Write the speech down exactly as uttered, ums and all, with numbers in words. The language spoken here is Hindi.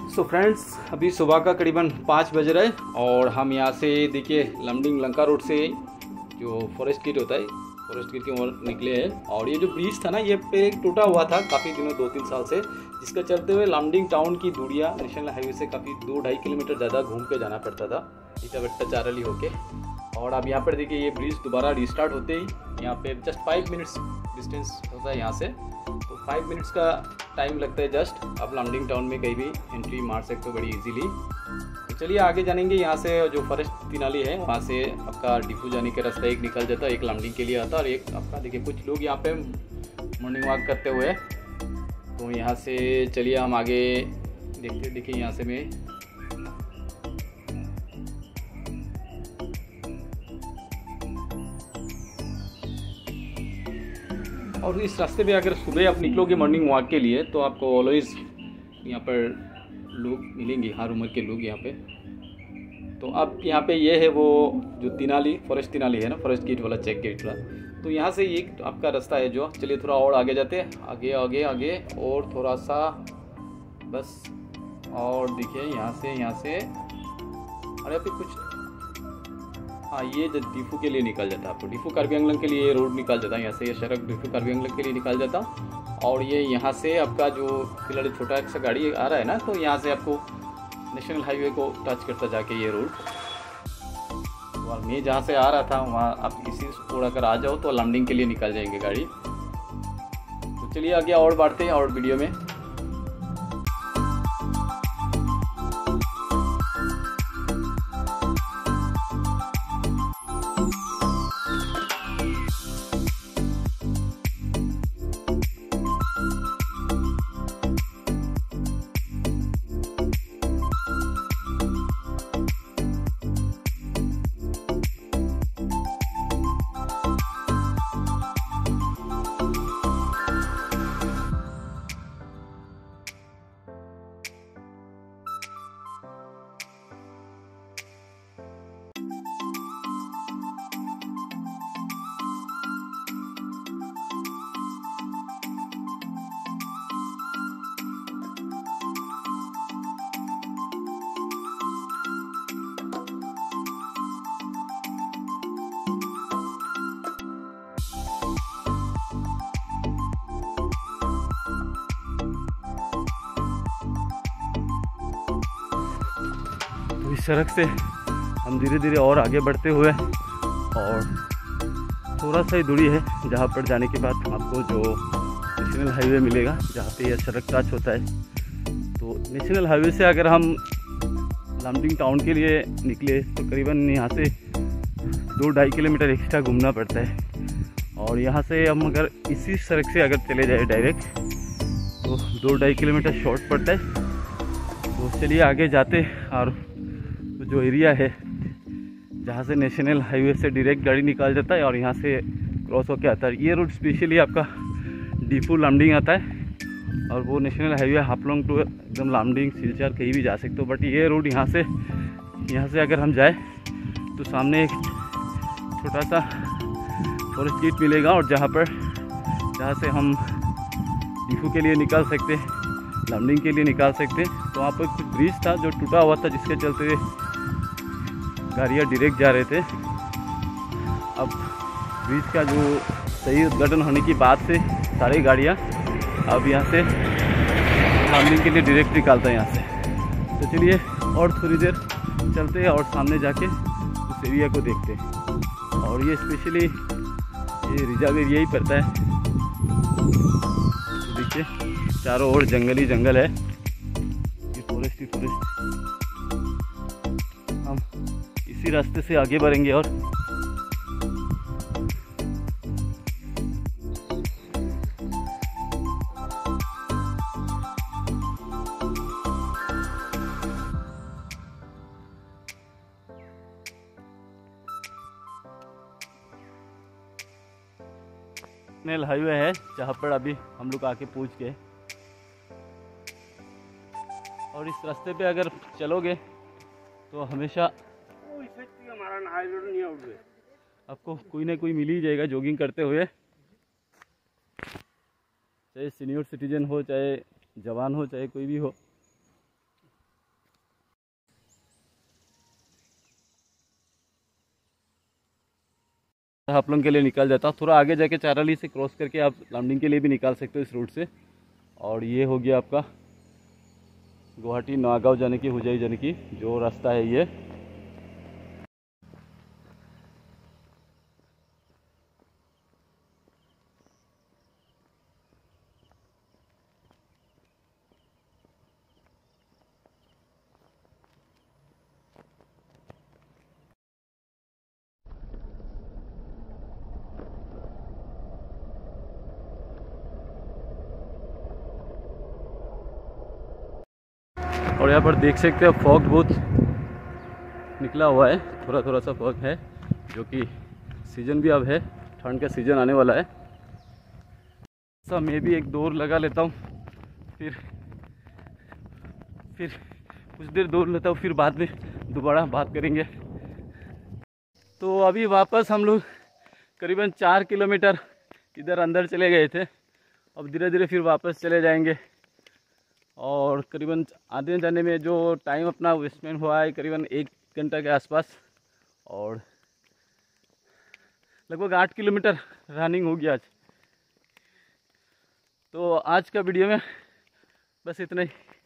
सो फ्रेंड्स, अभी सुबह का करीबन पाँच बज रहे हैं और हम यहाँ से देखिए लमडिंग लंका रोड से जो फॉरेस्ट गेट होता है, फॉरेस्ट गेट की ओर निकले हैं। और ये जो ब्रिज था ना, ये पे टूटा हुआ था काफ़ी दिनों, दो तीन साल से, जिसका चलते हुए लमडिंग टाउन की दूरियाँ नेशनल हाईवे से काफ़ी दो ढाई किलोमीटर ज़्यादा घूम के जाना पड़ता था, ईटाभट्टा चारली होके। और अब यहाँ पर देखिए ये ब्रिज दोबारा रिस्टार्ट होते ही यहाँ पे जस्ट फाइव मिनट्स डिस्टेंस होता है यहाँ से, तो फाइव मिनट्स का टाइम लगता है जस्ट। आप लमडिंग टाउन में कहीं भी एंट्री मार सकते हो बड़ी इजीली। तो चलिए आगे जानेंगे। यहाँ से जो फॉरेस्ट तिनाली है वहाँ से आपका डिफू जाने के रास्ता एक निकल जाता है, एक लमडिंग के लिए आता है और एक आपका देखिए कुछ लोग यहाँ पे मॉर्निंग वॉक करते हुए। तो यहाँ से चलिए हम आगे देखते देखिए यहाँ से मैं और इस रास्ते पे अगर सुबह आप निकलोगे मॉर्निंग वॉक के लिए तो आपको ऑलवेज यहाँ पर लोग मिलेंगे, हर उम्र के लोग यहाँ पे। तो अब यहाँ पे ये है वो जो तिनाली, फॉरेस्ट तिनाली है ना, फॉरेस्ट गेट वाला, चेक गेट वाला। तो यहाँ से एक आपका रास्ता है जो, चलिए थोड़ा और आगे जाते हैं, आगे आगे आगे और थोड़ा सा बस। और देखिए यहाँ से यहाँ से अरे अभी कुछ, हाँ ये डिफू के लिए निकल जाता है, आपको डिफू कार्बी आंगलंग के लिए ये रोड निकल जाता है यहाँ से, ये सड़क डिफू कार्बी आंगलंग के लिए निकल जाता। और ये यहाँ से आपका जो फिलहाल छोटा सा गाड़ी आ रहा है ना, तो यहाँ से आपको नेशनल हाईवे को टच करता जाके ये रोड। और मैं जहाँ से आ रहा था वहाँ आप इसी रोड अगर आ जाओ तो लमडिंग के लिए निकल जाएंगे गाड़ी। तो चलिए आगे और बढ़ते हैं और वीडियो में। इस सड़क से हम धीरे धीरे और आगे बढ़ते हुए, और थोड़ा सा ही दूरी है जहाँ पर जाने के बाद आपको जो नेशनल हाईवे मिलेगा जहाँ पे यह सड़क टच होता है। तो नेशनल हाईवे से अगर हम लमडिंग टाउन के लिए निकले तो करीबन यहाँ से दो ढाई किलोमीटर एक्स्ट्रा घूमना पड़ता है। और यहाँ से हम अगर इसी सड़क से अगर चले जाए डायरेक्ट तो दो ढाई किलोमीटर शॉर्ट पड़ता है। तो चलिए आगे जाते, और तो जो एरिया है जहाँ से नेशनल हाईवे से डायरेक्ट गाड़ी निकाल जाता है और यहाँ से क्रॉस होके आता है, ये रूट स्पेशली आपका डिफू लमडिंग आता है। और वो नेशनल हाईवे हाफलोंग टू एकदम लमडिंग सिलचर कहीं भी जा सकते हो। बट ये रोड यहाँ से यहाँ से अगर हम जाए तो सामने एक छोटा सा फॉरेस्ट गेट मिलेगा, और जहाँ पर जहाँ से हम डिफू के लिए निकाल सकते, लमडिंग के लिए निकाल सकते। तो वहाँ पर कुछ ब्रिज था जो टूटा हुआ था, जिसके चलते गाड़ियाँ डायरेक्ट जा रहे थे। अब ब्रिज का जो सही उद्घाटन होने की बाद से सारी गाड़ियाँ अब यहाँ से लमडिंग के लिए डायरेक्ट निकालता है यहाँ से। तो चलिए और थोड़ी देर चलते हैं और सामने जाके उस एरिया को देखते हैं। और ये स्पेशली ये रिजर्व एरिया ही पड़ता है। तो देखिए चारों ओर जंगल ही जंगल है, ये फॉरेस्ट ही फॉरेस्ट। हम इसी रास्ते से आगे बढ़ेंगे। और नेशनल हाईवे है जहाँ पर अभी हम लोग आके पहुँच गए। और इस रास्ते पे अगर चलोगे तो हमेशा आपको कोई ना कोई मिल ही जाएगा जॉगिंग करते हुए, चाहे सीनियर सिटीजन हो, चाहे जवान हो, चाहे कोई भी हो। आप लोगों के लिए निकल जाता हूँ। थोड़ा आगे जाके चाराली से क्रॉस करके आप लामडिंग के लिए भी निकाल सकते हो इस रूट से। और ये हो गया आपका गुवाहाटी नागांव जाने की, हुजाई जाने की जो रास्ता है ये। और यहाँ पर देख सकते हो फॉग बहुत निकला हुआ है, थोड़ा थोड़ा सा फॉग है, जो कि सीज़न भी अब है, ठंड का सीज़न आने वाला है। सब मैं भी एक दौड़ लगा लेता हूँ, फिर फिर कुछ देर दौड़ लेता हूँ, फिर बाद में दोबारा बात करेंगे। तो अभी वापस हम लोग करीबन चार किलोमीटर इधर अंदर चले गए थे, अब धीरे धीरे फिर वापस चले जाएंगे। और करीबन आने जाने में जो टाइम अपना वेस्टमेंट हुआ है करीबन एक घंटा के आसपास, और लगभग आठ किलोमीटर रनिंग हो गया आज। तो आज का वीडियो में बस इतना ही।